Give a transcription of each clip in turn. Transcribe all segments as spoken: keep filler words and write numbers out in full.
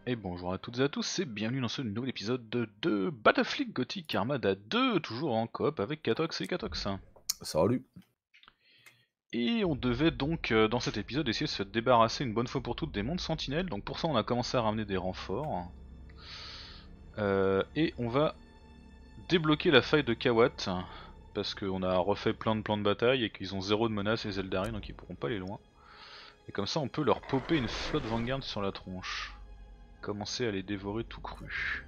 Et bonjour à toutes et à tous et bienvenue dans ce nouvel épisode de, de Battlefield Gothic Armada deux, toujours en coop avec Katox et Katox. Salut. Et on devait donc euh, dans cet épisode essayer de se débarrasser une bonne fois pour toutes des mondes sentinelles, donc pour ça on a commencé à ramener des renforts. Euh, et on va débloquer la faille de Kawat, parce qu'on a refait plein de plans de bataille et qu'ils ont zéro de menace les Eldari, donc ils pourront pas aller loin. Et comme ça on peut leur popper une flotte Vanguard sur la tronche. Commencer à les dévorer tout cru.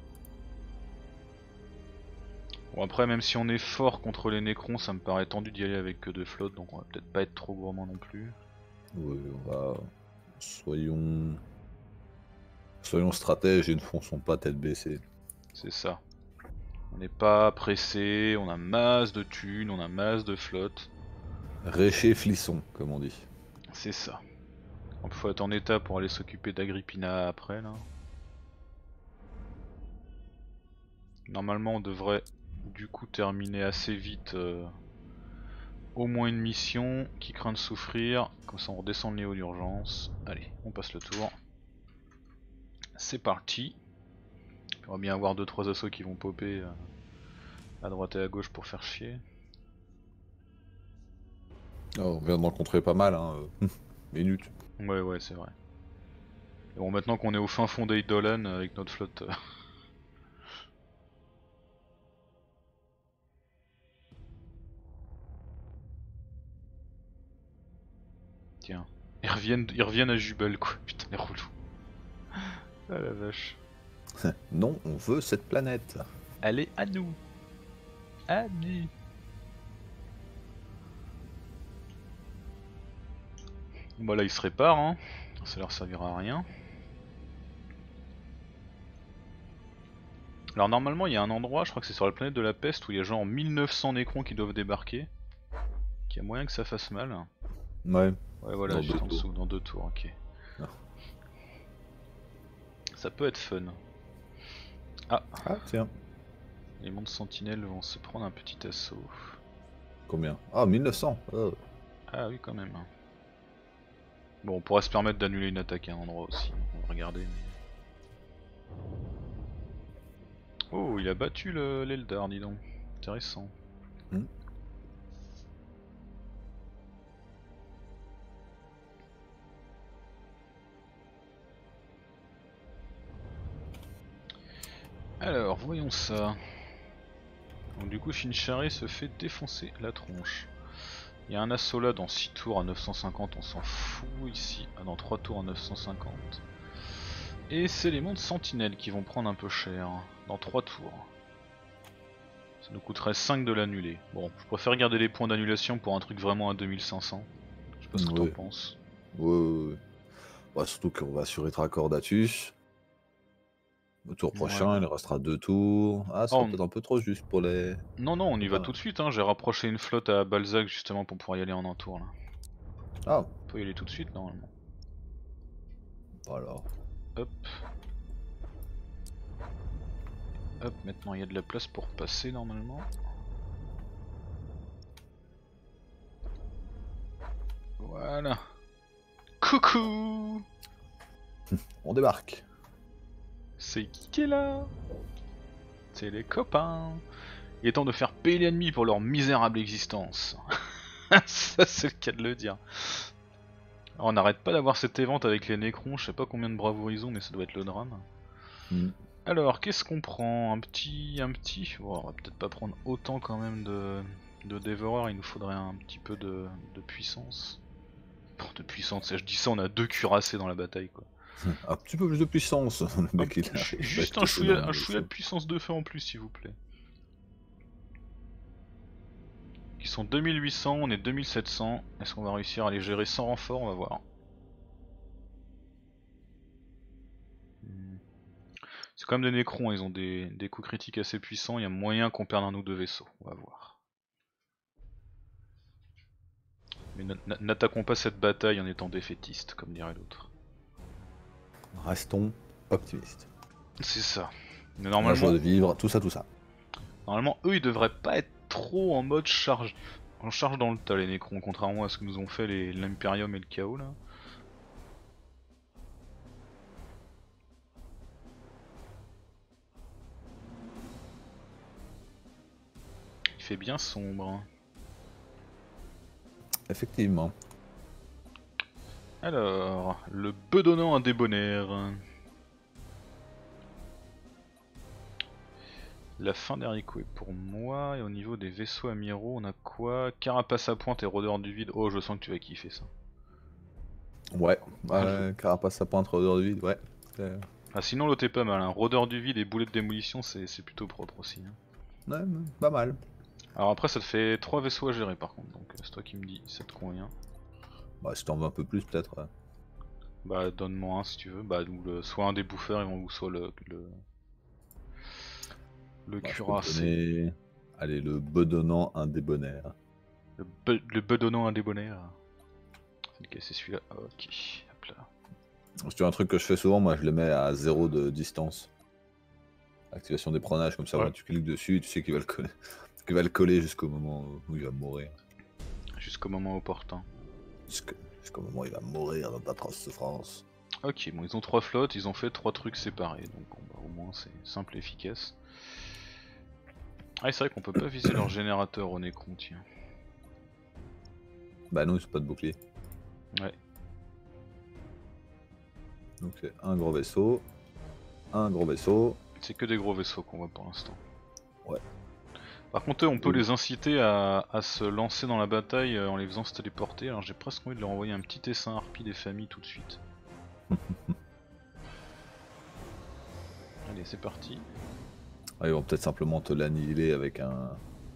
Bon après même si on est fort contre les Nécrons, ça me paraît tendu d'y aller avec que deux flottes, donc on va peut-être pas être trop gourmand non plus. Oui, on va. Soyons. Soyons stratèges et ne fonçons pas tête baissée. C'est ça. On n'est pas pressé, on a masse de thunes, on a masse de flottes. Réchéflissons, comme on dit. C'est ça. Il faut être en état pour aller s'occuper d'Agrippina après là. Normalement on devrait du coup terminer assez vite euh, au moins une mission, qui craint de souffrir, comme ça on redescend le niveau d'urgence. Allez, on passe le tour. C'est parti. On va bien avoir deux trois assauts qui vont popper euh, à droite et à gauche pour faire chier. Oh, on vient d'en rencontrer pas mal, hein. euh, Minute. Ouais ouais c'est vrai. Et bon maintenant qu'on est au fin fond d'Eidolan avec notre flotte... euh, Tiens, ils reviennent, ils reviennent à Jubel quoi, putain les relous. Ah la vache. Non, on veut cette planète. Allez à nous. Allez. Bon là ils se réparent hein, ça leur servira à rien. Alors normalement il y a un endroit, je crois que c'est sur la planète de la peste, où il y a genre mille neuf cents Nécrons qui doivent débarquer. Qu'il y a moyen que ça fasse mal. Ouais. Ouais voilà, Dans juste deux en tours. dessous, dans deux tours, ok. Ah, Ça peut être fun. Ah, Ah, tiens. les mondes sentinelles vont se prendre un petit assaut. Combien? Ah, mille neuf cents. Oh. Ah oui quand même. Bon on pourrait se permettre d'annuler une attaque à un endroit aussi, on va regarder. Mais... Oh il a battu l'Eldar dis donc, intéressant. Hmm. Alors voyons ça. Donc du coup Finchari se fait défoncer la tronche. Il y a un assaut là dans six tours à neuf cent cinquante, on s'en fout ici. Ah dans trois tours à neuf cent cinquante. Et c'est les mondes sentinelles qui vont prendre un peu cher, dans trois tours. Ça nous coûterait cinq de l'annuler. Bon, je préfère garder les points d'annulation pour un truc vraiment à deux mille cinq cents. Je sais pas ce que t'en Ouais. penses. Ouais, ouais, ouais. Bah, surtout qu'on va assurer Tracordatus. Au tour Ouais. prochain, il restera deux tours. Ah, ce Oh, sera peut-être un peu trop juste pour les. non non, on y va Voilà. tout de suite, hein. J'ai rapproché une flotte à Balzac justement pour pouvoir y aller en un tour là. Ah, On peut y aller tout de suite normalement. alors. Hop. Hop, maintenant il y a de la place pour passer normalement. Voilà. Coucou. On débarque. C'est qui qui est là? C'est les copains. Il est temps de faire payer l'ennemi pour leur misérable existence. Ça c'est le cas de le dire. Alors, on n'arrête pas d'avoir cette évente avec les Nécrons, je sais pas combien de bravoure ils ont mais ça doit être le drame. Hmm. Alors qu'est-ce qu'on prend? Un petit... un petit... Bon, on va peut-être pas prendre autant quand même de, de dévoreurs, il nous faudrait un petit peu de, de puissance. Bon, de puissance, je dis ça, on a deux cuirassés dans la bataille quoi. Un petit peu plus de puissance. Le Un mec, il p- a ju- juste un respecté chouïa, dans un le chouïa de vaisseau. puissance de feu en plus s'il vous plaît. Qui sont deux mille huit cents, on est deux mille sept cents. Est-ce qu'on va réussir à les gérer sans renfort? On va voir. Hmm. C'est quand même des Nécrons, ils ont des, des coups critiques assez puissants, il y a moyen qu'on perde un ou deux vaisseaux, on va voir. Mais n'attaquons pas cette bataille en étant défaitiste, comme dirait l'autre. Restons optimistes. C'est ça. Mais La joie normalement, de vivre, tout ça, tout ça. normalement, eux ils devraient pas être trop en mode charge. En charge dans le tas les Nécrons, contrairement à ce que nous ont fait l'Imperium et le Chaos là. fait bien sombre. Effectivement. Alors, le bedonnant un débonnaire. La fin des haricots est pour moi, et au niveau des vaisseaux amiraux, on a quoi? Carapace à pointe et rôdeur du vide. Oh, je sens que tu vas kiffer ça. Ouais, Ah, ouais, carapace à pointe, rôdeur de vide, ouais. Euh, Ah, sinon l'autre est pas mal, hein. Rôdeur du vide et boulet de démolition, c'est c'est plutôt propre aussi, hein. Ouais, pas mal. Alors après, ça te fait trois vaisseaux à gérer par contre, donc euh, c'est toi qui me dis, ça te convient. Bah, si t'en veux un peu plus, peut-être. Ouais. Bah, donne-moi un si tu veux, bah, ou le, soit un des bouffeurs, ou soit le, le, le Bah, je peux te cuirassé. donner... Allez, le bedonnant un débonnaire. Le, be le bedonnant un débonnaire. Ok, c'est celui-là, ok, hop là. C'est un truc que je fais souvent, moi je le mets à zéro de distance. Activation d'éperonage, comme ça, Ouais. ouais, tu cliques dessus, tu sais qu'il va le coller, qu'il va le coller jusqu'au moment où il va mourir. Jusqu'au moment opportun. Jusqu'au jusqu'au moment où il va mourir dans d'atroces souffrances. Ok, bon, ils ont trois flottes, ils ont fait trois trucs séparés, donc bon, bah, au moins c'est simple et efficace. Ah, c'est vrai qu'on peut pas viser leur générateur au Necron, tiens. Bah non, c'est pas de bouclier. Ouais. Donc c'est un gros vaisseau, un gros vaisseau. C'est que des gros vaisseaux qu'on voit pour l'instant. Ouais. Par contre, eux, on peut Oui. les inciter à, à se lancer dans la bataille euh, en les faisant se téléporter. Alors j'ai presque envie de leur envoyer un petit essaim harpie des familles tout de suite. Allez, c'est parti. Ah, ils vont peut-être simplement te l'annihiler avec un.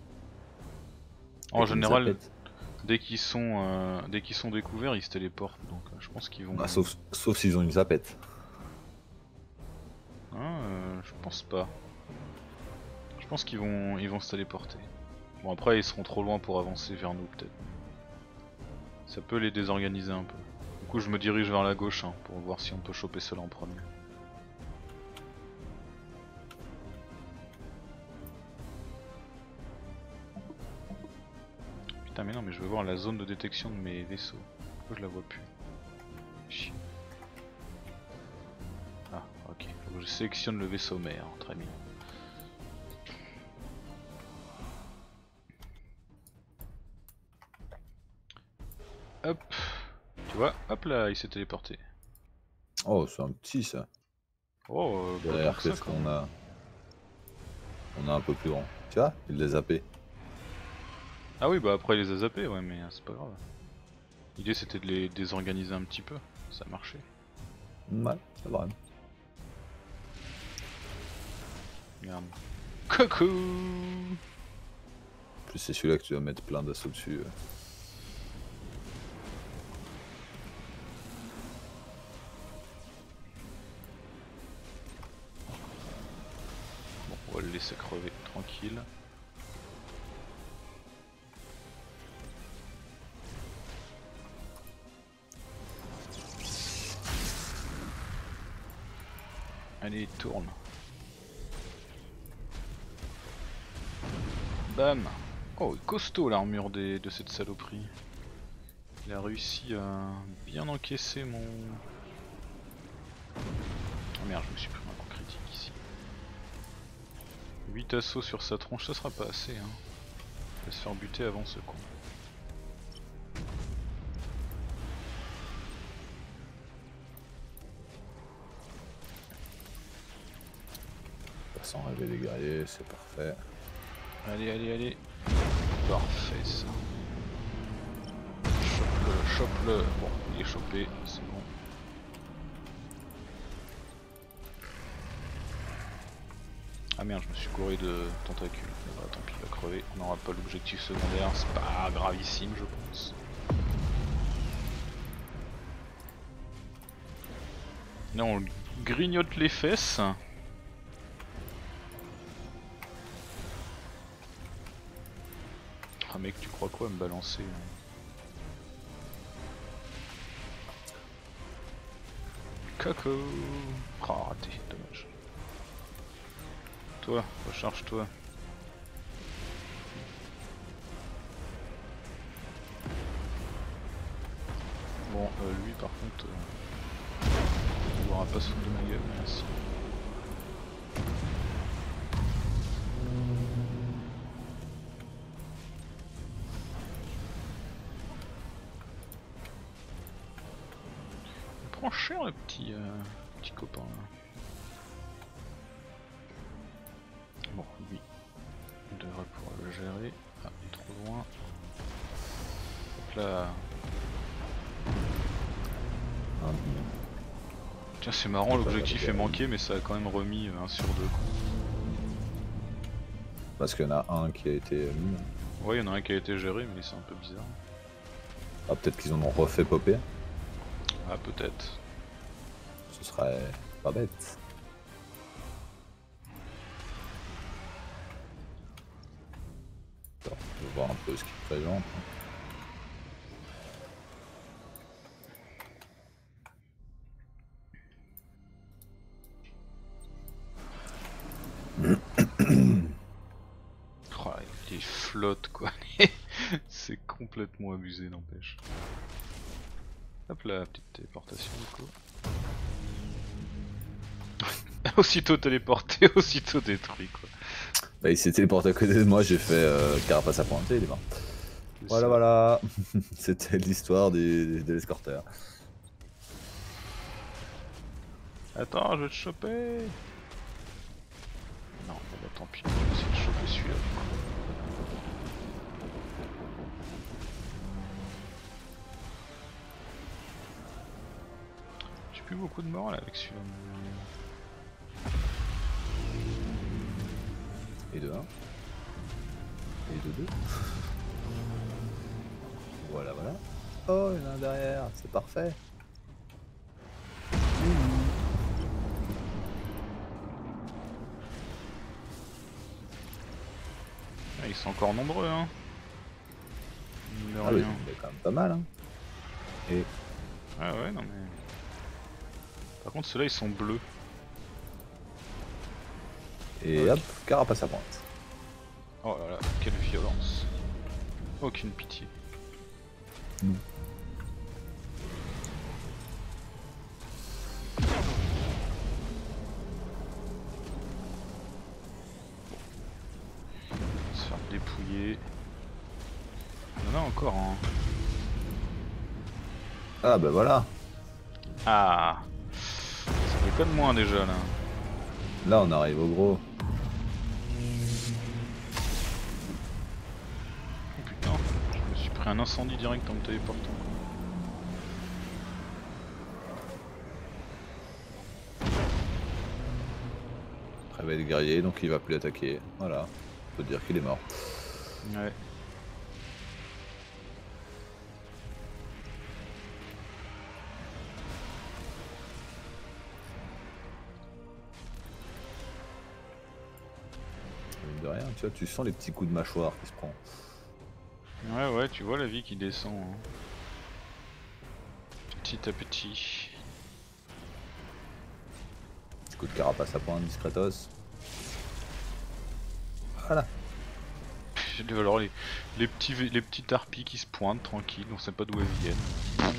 En avec une général, zapette. dès qu'ils sont, euh, dès qu'ils sont découverts, ils se téléportent. Donc euh, je pense qu'ils vont. Bah, sauf sauf s'ils ont une zapette. Hein, euh, je pense pas. Je pense qu'ils vont, ils vont se téléporter. Bon, après, ils seront trop loin pour avancer vers nous, peut-être. Ça peut les désorganiser un peu. Du coup, je me dirige vers la gauche hein, pour voir si on peut choper cela en premier. Putain, mais non, mais je veux voir la zone de détection de mes vaisseaux. Pourquoi je la vois plus? Chier. Ah, ok. Faut que je sélectionne le vaisseau mère, très bien. Hop. Tu vois, hop là, il s'est téléporté. Oh, c'est un petit ça. Oh, euh, pas Derrière, tant que ça qu'est-ce quand qu'on même. a? On a un peu plus grand. Tu vois, il les a zappés. Ah oui, bah après il les a zappés, ouais, mais euh, c'est pas grave. L'idée c'était de les désorganiser un petit peu, ça a marché. Ouais, c'est vrai. Merde. Coucou. En plus, c'est celui-là que tu vas mettre plein d'assauts dessus. euh. Bon, on va le laisser crever tranquille. Allez, tourne. Bam. Oh, costaud l'armure des- de cette saloperie. Il a réussi à bien encaisser mon... Oh merde, je me suis pris un coup critique ici. huit assauts sur sa tronche, ça sera pas assez hein. Il va se faire buter avant ce con. Pas sans rêver les guerriers, c'est parfait. Allez, allez, allez. Parfait ça. Chope-le, chope-le. Bon, il est chopé, c'est bon. Ah merde, je me suis couré de tentacules. Bah, tant pis, il va crever. On n'aura pas l'objectif secondaire, c'est pas gravissime, je pense. Là, on grignote les fesses. Ah mec, tu crois quoi à me balancer hein? Coco. Ah, raté, dommage. Toi, recharge-toi. Bon, euh, lui par contre, euh, il aura pas foutre de ma gueule, merci. prend cher le petit, euh, petit copain là. Bon, lui, il devrait pouvoir le gérer. Ah, il est trop loin. Hop là. Ah, Tiens, c'est marrant, l'objectif est manqué, mais ça a quand même remis un sur deux. parce qu'il y en a un qui a été mis. Ouais, il y en a un qui a été géré, mais c'est un peu bizarre. Ah, peut-être qu'ils en ont refait popper. Ah, peut-être. Ce serait pas bête. Attends, je vais voir un peu ce qu'il présente. Oh, il flotte quoi. C'est complètement abusé, n'empêche. Hop là, petite téléportation du coup. Aussitôt téléporté, aussitôt détruit quoi. Bah, il s'est téléporté à côté de moi, j'ai fait euh, carapace à pointer, il est mort. Voilà, voilà. C'était l'histoire des, des escorteurs. Attends, je vais te choper. Non, bon bah tant pis, je vais essayer de choper celui-là. J'ai plus beaucoup de morale avec celui-là. Et de un. Et de deux. Voilà, voilà. Oh, il y en a un derrière, c'est parfait. Ah, ils sont encore nombreux hein. Mine de Ah oui, rien. il est quand même pas mal. Hein. Et Ah ouais, non mais... Par contre ceux-là ils sont bleus. Et hop, carapace à pointe. Oh là là, quelle violence. Aucune pitié. Mmh. Se faire dépouiller. Il y en a encore hein. Ah bah voilà. Ah, ça déconne moins déjà là. Là on arrive au gros. Oh putain, je me suis pris un incendie direct en me téléportant. Réveil le guerrier, donc il va plus attaquer. Voilà, on peut dire qu'il est mort. Ouais. De rien, tu vois, tu sens les petits coups de mâchoire qui se prend. Ouais ouais, tu vois la vie qui descend. Hein. Petit à petit. Petit coup de carapace à pointe, discretos. Voilà. Alors les, les petits les petites harpies qui se pointent tranquilles, on sait pas d'où elles viennent.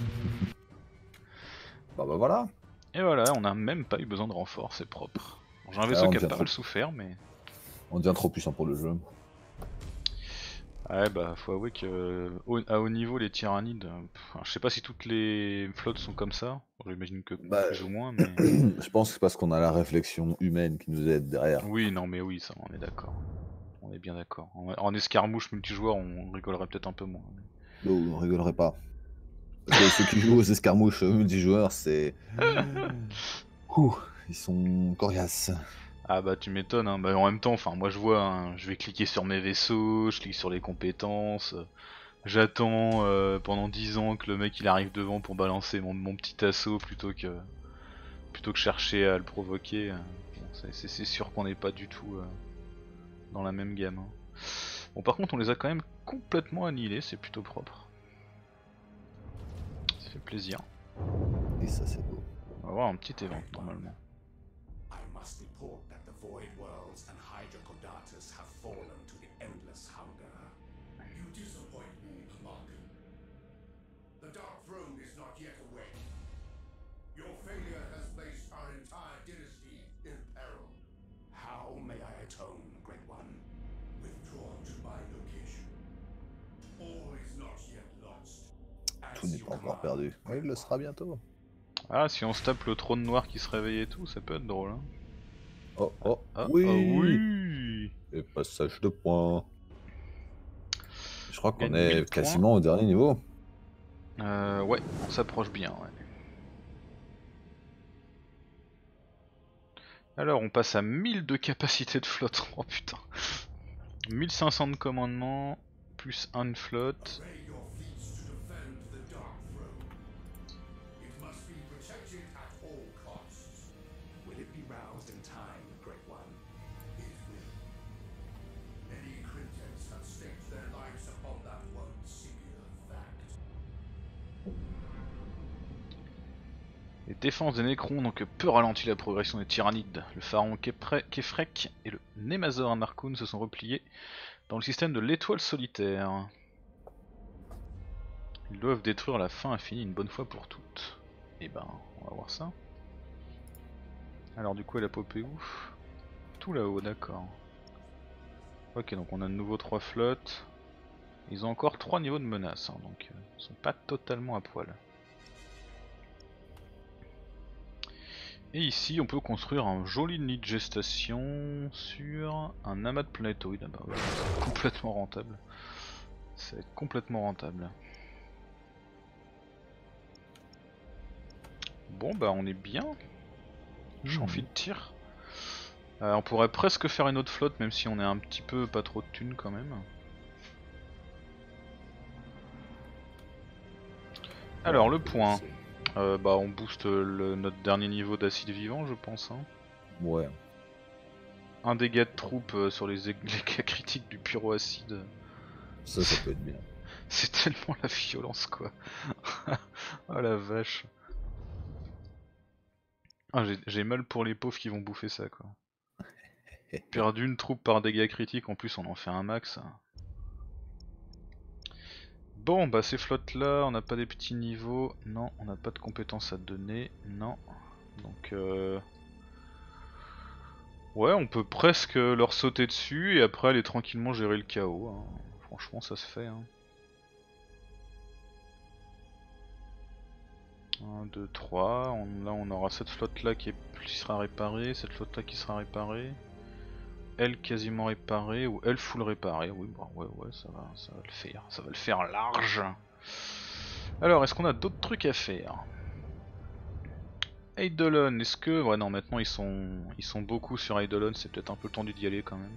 Bah bah voilà. Et voilà, on n'a même pas eu besoin de renfort, c'est propre. J'ai un vaisseau Ah, on qui a devient pas trop... mal souffert, mais... on devient trop puissant pour le jeu. Ouais bah faut avouer que au, à haut niveau les tyrannides, pff, je sais pas si toutes les flottes sont comme ça, j'imagine que Bah, plus ou moins mais... je pense que c'est parce qu'on a la réflexion humaine qui nous aide derrière. Oui non mais oui ça on est d'accord, on est bien d'accord. En, en escarmouche multijoueur on rigolerait peut-être un peu moins. Mais... Oh, on rigolerait pas. Parce que ceux qui jouent aux escarmouches multijoueurs, c'est... Ouh, ils sont coriaces. Ah bah tu m'étonnes, hein. Bah, en même temps, enfin moi je vois, hein, je vais cliquer sur mes vaisseaux, je clique sur les compétences, euh, j'attends euh, pendant dix ans que le mec il arrive devant pour balancer mon, mon petit assaut plutôt que plutôt que chercher à le provoquer. euh. Bon, c'est sûr qu'on n'est pas du tout euh, dans la même gamme. Hein. Bon par contre on les a quand même complètement annihilés, c'est plutôt propre. Ça fait plaisir. Et ça c'est beau. On va avoir un petit event normalement. I must report that the Void Worlds and Hydrocodatus have fallen to the endless hunger. You disappoint me, Commander. The Dark Throne is not yet awake. Your failure has placed our entire dynasty in peril. How may I atone, Great One? Withdraw to my location. All is not yet lost. Tout n'est pas encore perdu. Oui, il le sera bientôt. Ah, si on se tape le trône noir qui se réveille et tout, ça peut être drôle. Hein. Oh oh, Ah, oui, ah oui. Et passage de points. Je crois qu'on Gagne est mille quasiment au dernier niveau. Euh, ouais, on s'approche bien, ouais. Alors, on passe à mille de capacité de flotte. Oh putain. mille cinq cents de commandement, plus un de flotte. Array your fleets to defend the Dark Throne. It must be protected at all costs. Will it be roused in time, Great One? It will. Many cryptids have staked their lives upon that one singular fact. Les défenses des Nécrons n'ont que peu ralenti la progression des Tyrannides. Le pharaon Kefrek et le Nemazor Amarkun se sont repliés dans le système de l'étoile solitaire. Ils doivent détruire la fin infinie une bonne fois pour toutes. Et ben, on va voir ça. Alors du coup elle a popé où? Tout là-haut, d'accord. Ok, donc on a de nouveau trois flottes. Ils ont encore trois niveaux de menace, hein, donc euh, ils sont pas totalement à poil. Et ici on peut construire un joli nid de gestation sur un amas de planétoïdes. Ah bah ouais, c'est complètement rentable. Ça va être complètement rentable. Bon bah on est bien. J'en file de tir. Euh, on pourrait presque faire une autre flotte même si on est un petit peu pas trop de thunes quand même. Alors le point. Euh, bah on booste le, notre dernier niveau d'acide vivant je pense. Hein. Ouais. Un dégât de troupe euh, sur les, les cas critiques du pyroacide. Ça, ça peut être bien. C'est tellement la violence quoi. Oh la vache. Ah, j'ai mal pour les pauvres qui vont bouffer ça quoi. Perdu une troupe par dégâts critiques, en plus on en fait un max. Bon bah ces flottes là, on n'a pas des petits niveaux, non, on n'a pas de compétences à donner, non. Donc euh... ouais, on peut presque leur sauter dessus et après aller tranquillement gérer le chaos. Hein. Franchement ça se fait. Hein. un, deux, trois, on, là on aura cette flotte là qui, est, qui sera réparée, cette flotte là qui sera réparée. Elle quasiment réparée ou elle full réparée, oui bah ouais ouais ça va, ça va le faire, ça va le faire large. Alors est-ce qu'on a d'autres trucs à faire? Eidolon, est-ce que... Ouais non maintenant ils sont ils sont beaucoup sur Eidolon, c'est peut-être un peu tendu d'y aller quand même.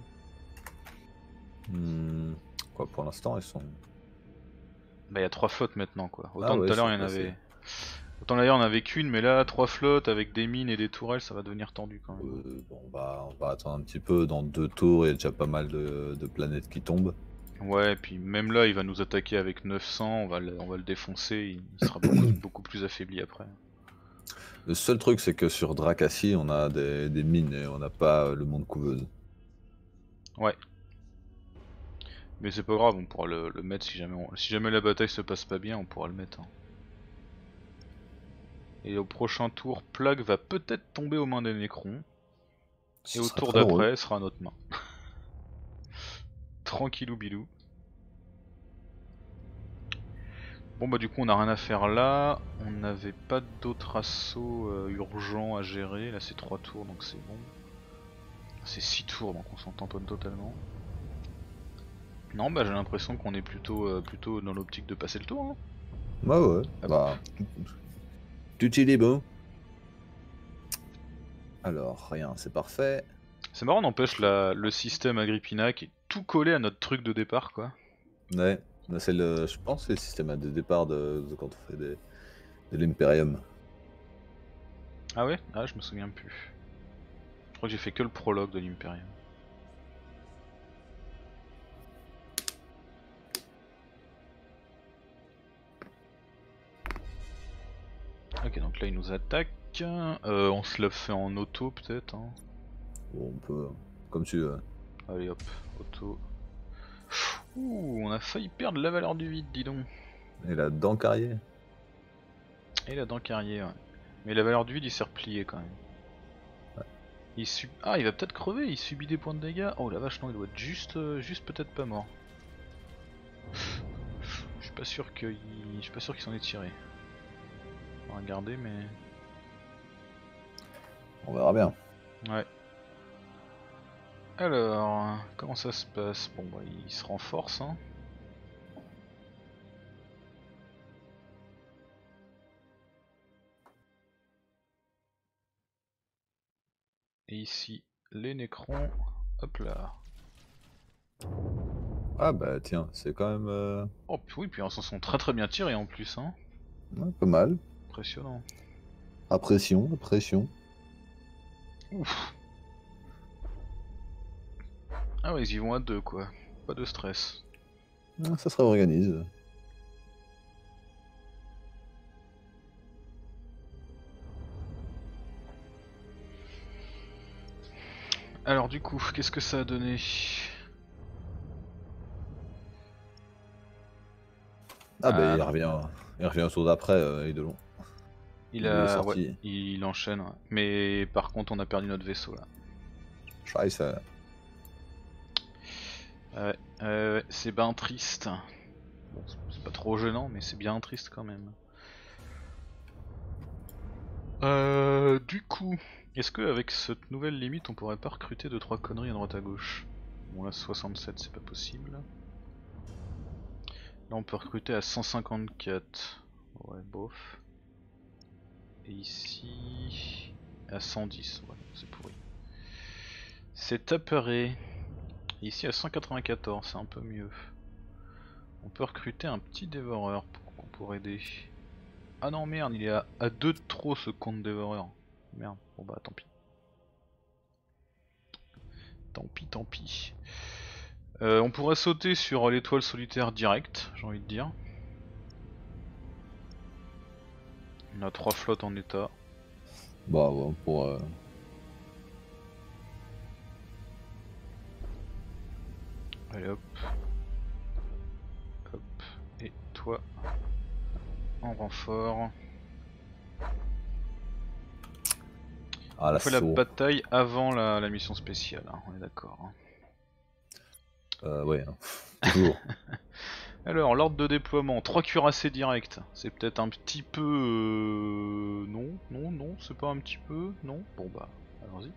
Hmm, quoi pour l'instant ils sont... Bah il y a trois flottes maintenant quoi, autant Ah ouais, tout à l'heure il y en passés. avait... Autant d'ailleurs il y en avait qu'une mais là trois flottes avec des mines et des tourelles ça va devenir tendu quand même. Euh, bon bah on va attendre un petit peu, dans deux tours il y a déjà pas mal de, de planètes qui tombent. Ouais et puis même là il va nous attaquer avec neuf cents, on va le, on va le défoncer, il sera beaucoup, beaucoup plus affaibli après. Le seul truc c'est que sur Drakassi on a des, des mines et on n'a pas le monde couveuse. Ouais. Mais c'est pas grave, on pourra le, le mettre si jamais, on, si jamais la bataille se passe pas bien, on pourra le mettre. Hein. Et au prochain tour, Plague va peut-être tomber aux mains des Nécrons. Et au tour d'après, sera à notre main. Tranquillou bilou. Bon bah du coup on a rien à faire là. On n'avait pas d'autres assauts euh, urgents à gérer. Là c'est trois tours donc c'est bon. C'est six tours donc on s'en tamponne totalement. Non bah j'ai l'impression qu'on est plutôt, euh, plutôt dans l'optique de passer le tour. Hein. Bah ouais, ah bah... Tout est bon. Alors rien, c'est parfait. C'est marrant n'empêche le système Agrippina qui est tout collé à notre truc de départ quoi. Ouais, c'est le, je pense que c'est le système de départ de, de quand on fait des, de l'Imperium. Ah ouais? Ah je me souviens plus. Je crois que j'ai fait que le prologue de l'Imperium. Ok donc là il nous attaque. Euh, on se l'a fait en auto peut-être. Hein. Bon, on peut, comme tu veux. Allez hop, auto. Ouh, on a failli perdre la valeur du vide, dis donc. Et la dent carrière. Et la dent carrier, ouais. Mais la valeur du vide il s'est replié quand même. Ouais. Il sub... Ah il va peut-être crever, il subit des points de dégâts. Oh la vache non, il doit être juste, euh, juste peut-être pas mort. Je suis pas sûr qu'il, je suis pas sûr qu'il s'en est tiré. On va regarder mais... On verra bien. Ouais. Alors, comment ça se passe? Bon bah il se renforce hein. Et ici, les Nécrons, hop là. Ah bah tiens, c'est quand même euh... Oh puis oui, puis ils s'en sont très très bien tirés en plus hein. ouais, pas mal. Impressionnant. À pression, à pression. Ouf. Ah ouais, ils y vont à deux quoi, pas de stress. Ah, ça se réorganise. Alors du coup, qu'est-ce que ça a donné? Ah bah il Ah, revient, il revient au tour d'après, euh, Eidolon. il Il est a... Ouais, sorti. il enchaîne. Ouais. Mais par contre, on a perdu notre vaisseau là. Scheiße. Ouais, euh, c'est bien triste. Bon, c'est pas trop gênant, mais c'est bien triste quand même. Euh, du coup, est-ce que avec cette nouvelle limite, on pourrait pas recruter deux trois conneries à droite à gauche? Bon là, soixante-sept, c'est pas possible. Là, on peut recruter à cent cinquante-quatre. Ouais, bof. Et ici, à cent dix. Ouais, c'est pourri. C'est apeuré. Ici à cent quatre-vingt-quatorze, c'est un peu mieux. On peut recruter un petit dévoreur pour qu'on pourrait aider. Ah non merde, il est à, à deux de trop ce compte dévoreur. Merde, bon bah tant pis. Tant pis, tant pis. Euh, on pourrait sauter sur l'étoile solitaire direct, j'ai envie de dire. On a trois flottes en état. Bah ouais, pour... Euh... Allez hop. Hop. Et toi en renfort. Ah, On fait la l'assaut. bataille avant la, la mission spéciale, hein, on est d'accord. Hein. Euh, ouais, hein. Toujours. Alors, l'ordre de déploiement, trois cuirassés directs. C'est peut-être un petit peu... Euh... Non, non, non, c'est pas un petit peu... Non. Bon bah, allons-y.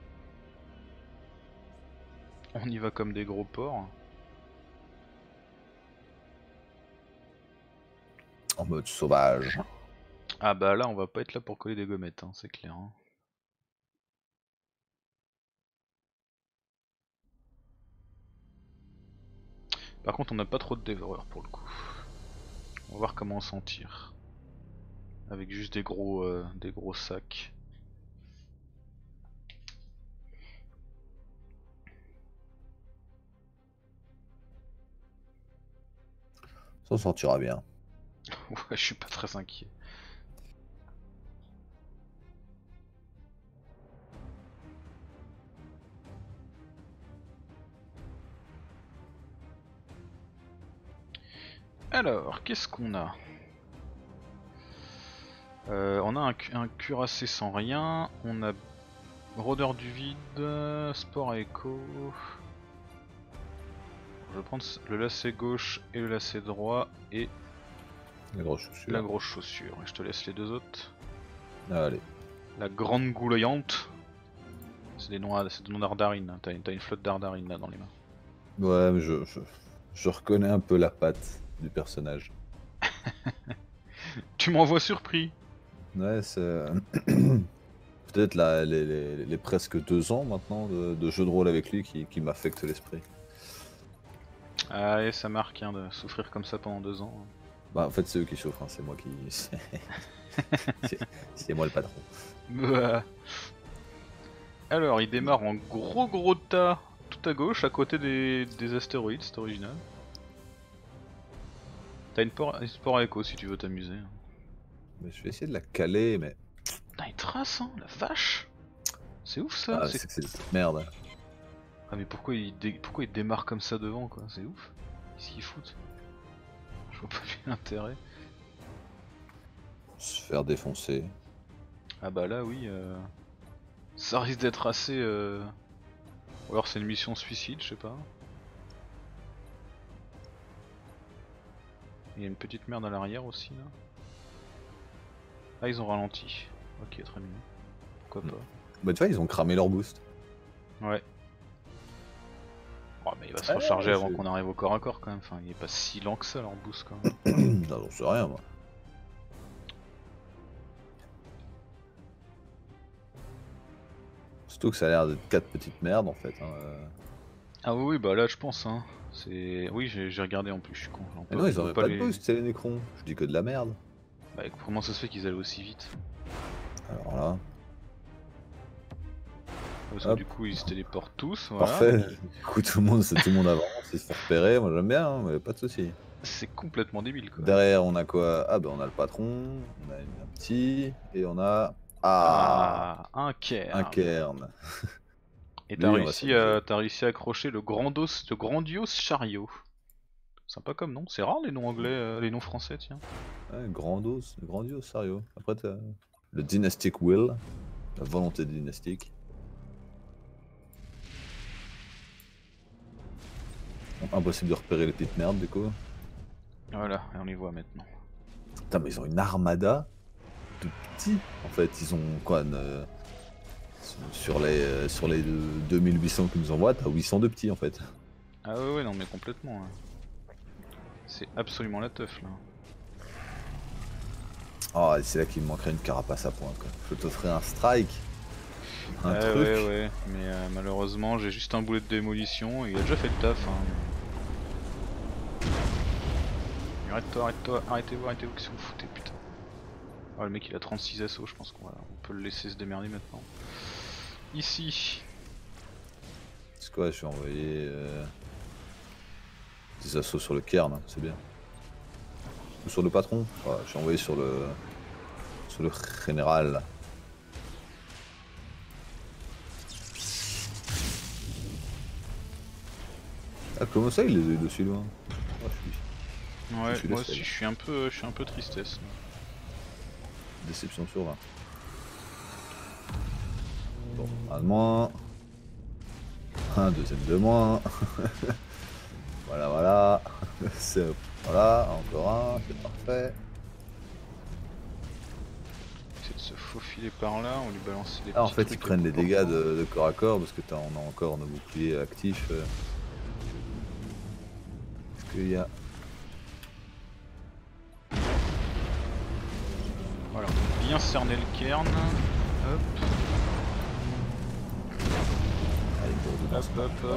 On y va comme des gros porcs. En mode sauvage. Ah bah là, on va pas être là pour coller des gommettes, hein, c'est clair. Hein. Par contre, on n'a pas trop de dévoreurs pour le coup. On va voir comment on s'en tire. Avec juste des gros, euh, des gros sacs. Ça sortira bien. Ouais, je suis pas très inquiet. Alors, qu'est-ce qu'on a? euh, On a un, un cuirassé sans rien. On a rôdeur du vide, sport à écho. Je vais prendre le lacet gauche et le lacet droit et Les grosses chaussures. la grosse chaussure. Et je te laisse les deux autres. Allez. La grande gouloyante. C'est des noms, c'est des noms d'Ardarine. T'as une, une flotte d'Ardarine là dans les mains. Ouais, mais je, je, je reconnais un peu la patte du personnage. Tu m'envoies surpris. Ouais, c'est... Peut-être la, les, les, les presque deux ans maintenant de, de jeu de rôle avec lui qui, qui m'affectent l'esprit. Ah et ça marque hein, de souffrir comme ça pendant deux ans. Bah en fait c'est eux qui souffrent, hein, c'est moi qui... c'est moi le patron. Bah. Alors il démarre en gros gros tas tout à gauche à côté des, des astéroïdes, c'est original. T'as une, por- une sport à écho si tu veux t'amuser. Mais je vais essayer de la caler, mais... Putain il trace hein, la vache. C'est ouf ça. Ah, c'est- c'est que c'est cette merde. Ah mais pourquoi il, dé... pourquoi il démarre comme ça devant quoi, c'est ouf. Qu'est-ce qu'ils foutent? Je vois pas bien l'intérêt. Se faire défoncer. Ah bah là oui, euh... ça risque d'être assez... Euh... Ou alors c'est une mission suicide, je sais pas. Il y a une petite merde à l'arrière aussi là. Ah ils ont ralenti. Ok très bien. Pourquoi pas. Bah tu vois, ils ont cramé leur boost. Ouais. Oh, mais il va se Ouais, recharger avant je- qu'on arrive au corps à corps quand même. Enfin, il est pas si lent que ça leur boost quand même. Non, j'en sais rien moi. Surtout que ça a l'air d'être quatre petites merdes en fait. Hein. euh. Ah oui, oui, bah là je pense. Hein. C'est. Oui, j'ai j'ai regardé en plus, je suis con. On Mais peut- non, ils on ont peut même pas de les- boost, c'est les Necrons. Je dis que de la merde. Bah, comment ça se fait qu'ils allaient aussi vite? Alors là, Parce que hop, du coup ils se téléportent tous, voilà. parfait. donc Du coup, tout le monde, c'est tout le monde avance, ils se font repérer. Moi j'aime bien, hein, mais pas de soucis. C'est complètement débile quoi. Derrière, on a quoi? Ah, bah on a le patron, on a un petit, et on a. Ah, Ah, un cairn. un cairn. Et Lui, t'as on va réussi, s'amuser. à... t'as réussi à accrocher le, grandos... le grandiose chariot. Sympa comme nom, c'est rare les noms anglais, euh, les noms français, tiens. Ouais, grandos, grandiose, sérieux. Après, t'as le Dynastic Will, la volonté dynastique. Impossible de repérer les petites merdes, du coup. Voilà, et on les voit maintenant. Putain, mais ils ont une armada de petits. En fait, ils ont quoi ne- sur les, euh, sur les deux mille huit cents qu'ils nous envoient, t'as huit cents de petits en fait. Ah ouais, ouais, non mais complètement. Ouais. C'est absolument la teuf là. Oh, et c'est là qu'il me manquerait une carapace à pointe. Quoi. Je t'offrais un strike. Un Ouais, truc. ouais, ouais, mais euh, malheureusement j'ai juste un boulet de démolition et il a déjà fait le taf. Hein. Arrête-toi, arrête-toi, arrêtez-vous, arrêtez-vous, qu'est-ce que vous foutez, putain. Oh, le mec il a trente-six assauts, je pense qu'on va... on peut le laisser se démerder maintenant. Ici. C'est quoi, je vais envoyer euh, des assauts sur le cairn, hein, c'est bien. Ou sur le patron. Ouais, je suis envoyé sur le. Sur le général. Ah, comment ça il les a eu de si loin? Oh, je suis... Ouais, suis moi laissé, aussi là. je suis un peu, je suis un peu tristesse. Déception sur vingt. Bon, un de moins. Un deuxième de moins. Voilà, voilà. C'est... Voilà, encore un, c'est parfait. Essayer de se faufiler par là, on lui balance des Ah, en petits fait, ils trucs à prennent les bout dégâts portant. de, de corps à corps parce que t'as, on a encore nos boucliers actifs. euh. Est-ce qu'il y a. Voilà, on a bien cerner le cairn. Hop, Allez, pour hop, hop, hop.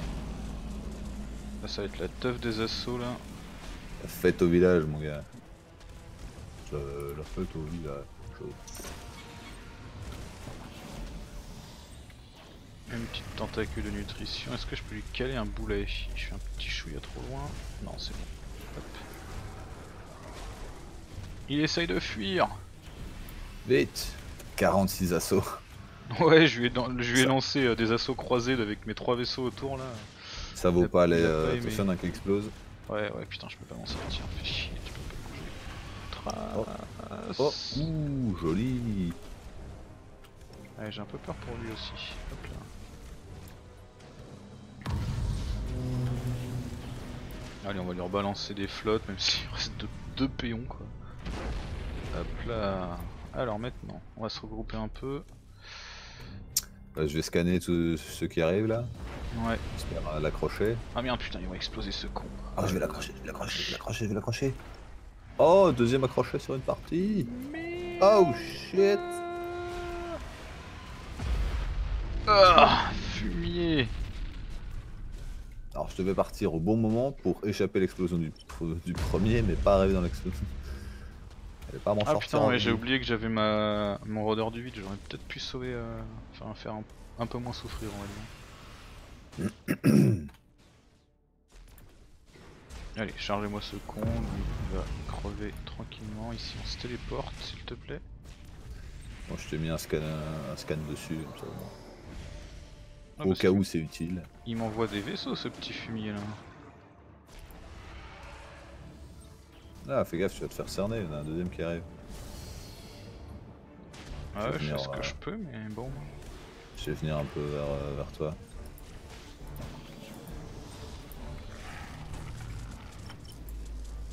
Là ça va être la teuf des assauts là. La fête au village, mon gars. Je- La fête au village. Chaud. Une petite tentacule de nutrition. Est-ce que je peux lui caler un boulet? Je suis un petit chouïa trop loin. Non, c'est bon. Hop. Il essaye de fuir. Vite quarante-six assauts. Ouais, je lui ai, dan- je lui ai Ça- lancé euh, des assauts croisés avec mes trois vaisseaux autour là. Ça vaut Il a- pas il les. a pas Euh, aimé. attention, il y en a qui explose. Ouais, ouais, putain, je peux pas m'en sortir. Fais chier, tu peux pas Oh. bouger. Oh, Trace. ouh, joli. Ouais, j'ai un peu peur pour lui aussi. Hop là. Allez, on va lui rebalancer des flottes, même s'il reste deux, deux péons quoi. Hop là. Alors maintenant, on va se regrouper un peu. Bah, je vais scanner tous ceux qui arrivent là. Ouais. J'espère euh, l'accrocher. Ah merde, putain, ils vont exploser ce con. Oh, je vais l'accrocher, je vais l'accrocher, je vais l'accrocher, je vais l'accrocher. Oh, deuxième accroché sur une partie. Oh shit. Ah, fumier. Alors je devais partir au bon moment pour échapper à l'explosion du, du premier, mais pas arriver dans l'explosion. Elle est pas à m'en Ah sortir. putain, en ouais, vie. j'ai oublié que j'avais ma mon rôdeur du vide, j'aurais peut-être pu sauver, euh... enfin faire un... un peu moins souffrir on va dire. Allez, chargez-moi ce con, lui il va crever tranquillement, ici on se téléporte s'il te plaît. Bon, je t'ai mis un scan, un scan dessus, comme ça, bon. Ah, Au parce cas que où c'est utile. il m'envoie des vaisseaux ce petit fumier là. Ah, fais gaffe, tu vas te faire cerner, il y en a un deuxième qui arrive. Ah Je vais ouais, je fais venir, ce que euh, je peux mais bon. Je vais venir un peu vers, euh, vers toi.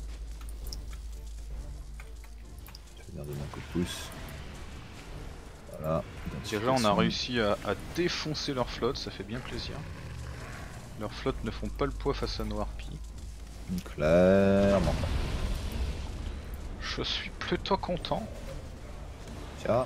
Je vais venir donner un coup de pouce. Voilà. Déjà on a réussi à, à défoncer leur flotte, ça fait bien plaisir. Leurs flottes ne font pas le poids face à nos harpies. Clairement. Je suis plutôt content. Tiens.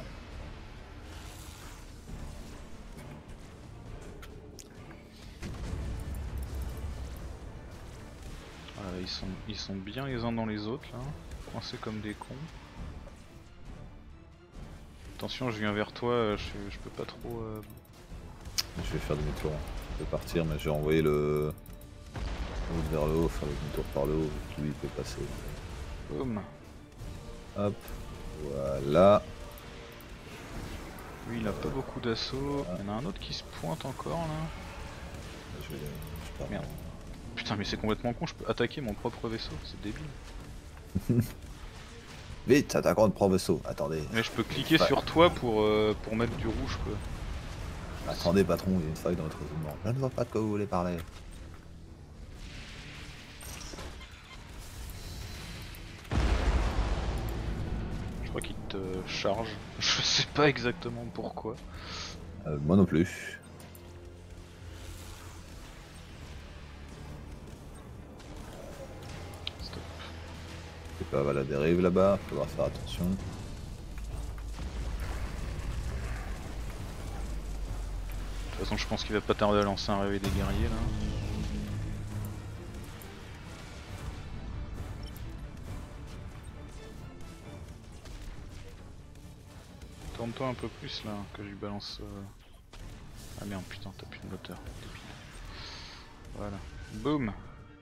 Voilà, ils sont, ils sont bien les uns dans les autres là, coincés comme des cons. Attention, je viens vers toi, je, je peux pas trop... Euh... Je vais faire demi-tour. Je vais partir, mais je vais envoyer le... l'autre vers le haut, faire le demi-tour par le haut, lui il peut passer. Boum. Hop, voilà. Lui il a pas beaucoup d'assaut, il y en a un autre qui se pointe encore là. Je vais... je pars. Merde. Putain mais c'est complètement con, je peux attaquer mon propre vaisseau, c'est débile. Vite, attaquons notre propre vaisseau, attendez. Mais je peux cliquer Ouais. sur toi pour, euh, pour mettre du rouge quoi. Attendez patron, il y a une faille dans notre raisonnement. Je ne vois pas de quoi vous voulez parler. Je crois qu'il te charge, je sais pas exactement pourquoi. Euh, moi non plus. Stop. C'est pas à la dérive là-bas, faudra faire attention. De toute façon je pense qu'il va pas tarder à lancer un réveil des guerriers là. Tourne-toi un peu plus là, que je lui balance... Euh... Ah merde putain, t'as plus de moteur, débile. Voilà, boum.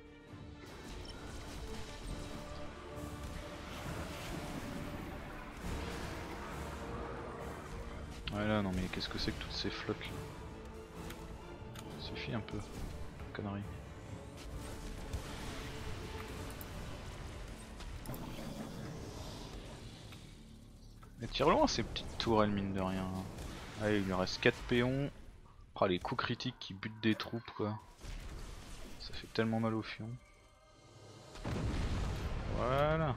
Voilà, non mais qu'est-ce que c'est que toutes ces flottes là? Suffit un peu, connerie. Mais tire loin ces petites tourelles mine de rien. Allez, il lui reste quatre péons. Oh, les coups critiques qui butent des troupes quoi. Ça fait tellement mal au fion. Voilà.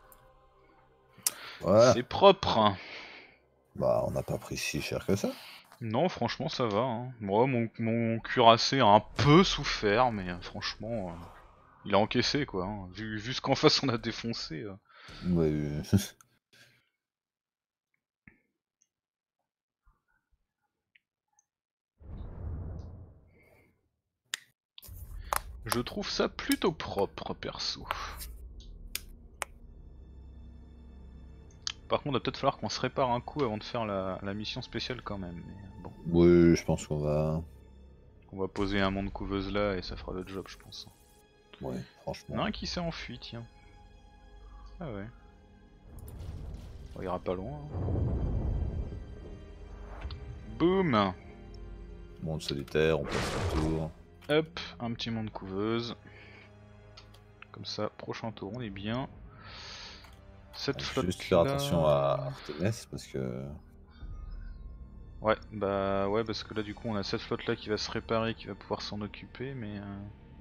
Voilà. C'est propre. Bah on n'a pas pris si cher que ça. Non, franchement ça va. Hein. Moi, mon, mon cuirassé a un peu souffert, mais euh, franchement, euh, il a encaissé quoi. Hein. Vu, vu ce qu'en face on a défoncé. Euh. Ouais, euh, Je trouve ça plutôt propre perso. Par contre, il va peut-être falloir qu'on se répare un coup avant de faire la, la mission spéciale quand même. Mais bon, oui, je pense qu'on va... on va poser un monde couveuse là et ça fera le job, je pense. Ouais, Il y en franchement. a un qui s'est enfui, tiens. Ah ouais. On ira pas loin. Hein. Boum. Monde solitaire, on passe le tour. Hop, un petit monde couveuse. Comme ça, prochain tour, on est bien. Cette flotte Juste faire là... attention à Artemis parce que... Ouais, bah ouais, parce que là du coup on a cette flotte là qui va se réparer, qui va pouvoir s'en occuper, mais... Euh...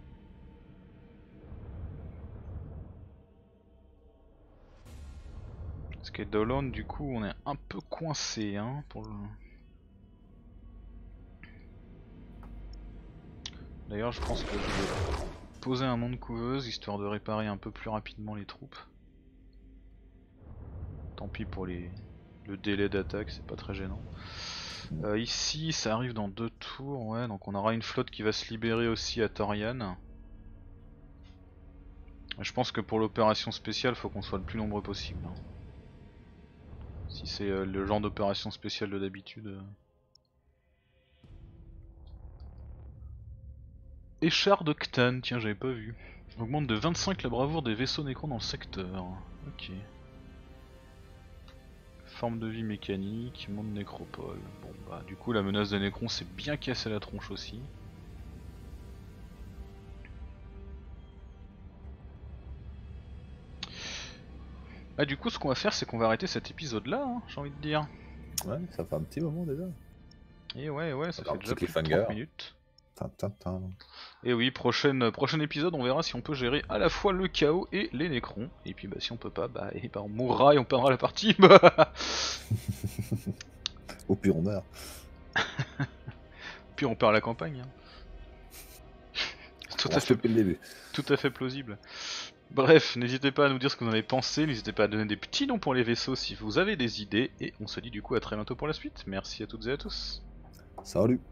Parce qu'à Dolan du coup on est un peu coincé hein, pour le... D'ailleurs je pense que je vais poser un monde couveuse histoire de réparer un peu plus rapidement les troupes. Tant pis pour les... le délai d'attaque, c'est pas très gênant. Euh, ici ça arrive dans deux tours, ouais, donc on aura une flotte qui va se libérer aussi à Torian. Je pense que pour l'opération spéciale faut qu'on soit le plus nombreux possible. Hein. Si c'est euh, le genre d'opération spéciale de d'habitude. Euh... Échard de Ctan, tiens j'avais pas vu. Augmente de vingt-cinq la bravoure des vaisseaux Nécrons dans le secteur. Ok. Forme de vie mécanique, monde nécropole. Bon bah du coup la menace des Nécrons s'est bien cassé la tronche aussi. Ah du coup ce qu'on va faire c'est qu'on va arrêter cet épisode là, hein, j'ai envie de dire. Ouais, ça fait un petit moment déjà. Et ouais ouais ça Alors, fait déjà petit plus de cliffhanger. trente minutes. Tintin. Et oui, prochaine, prochain épisode on verra si on peut gérer à la fois le chaos et les Nécrons. Et puis bah si on peut pas, bah, et bah on mourra et on perdra la partie. Au pire, on meurt. Puis on perd la campagne. Hein. Tout On à fait, depuis le début. tout à fait plausible. Bref, n'hésitez pas à nous dire ce que vous en avez pensé, n'hésitez pas à donner des petits noms pour les vaisseaux si vous avez des idées, et on se dit du coup à très bientôt pour la suite. Merci à toutes et à tous. Salut.